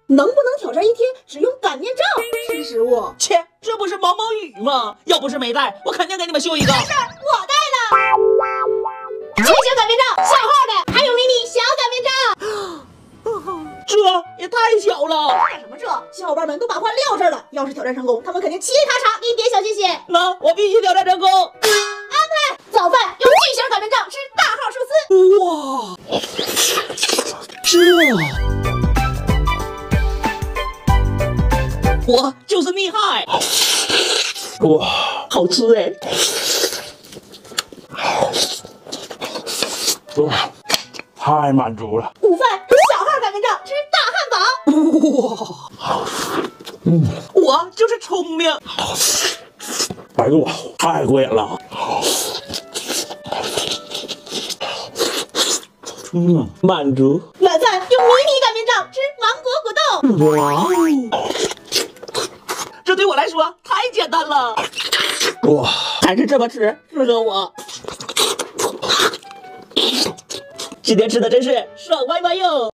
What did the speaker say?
能不能挑战一天只用擀面杖吃食物？ 切，这不是毛毛雨吗？要不是没带，我肯定给你们秀一个。 没事，我带的。巨型擀面杖，小号的，还有迷你小擀面杖。 这也太小了！ 干什么这？小伙伴们都把话撂这儿了。要是挑战成功，他们肯定嘁哩咔嚓给你点小心心。 那我必须挑战成功。 安排早饭用巨型擀面杖吃大号寿司。 哇，我就是厉害！哇，好吃哎！哇，太满足了。 午饭用小号擀面杖吃大汉堡。 哇，我就是聪明。哎呦，太过瘾了。满足。 晚饭用迷你擀面杖吃芒果果冻。 哇哦，这对我来说太简单了。哇，还是这么吃适合我。今天吃的真是爽歪歪哟。